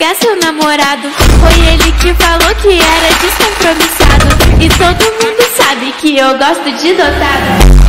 pegar seu namorado. Foi ele que falou que era descompromissado. E todo mundo sabe que eu gosto de dotado.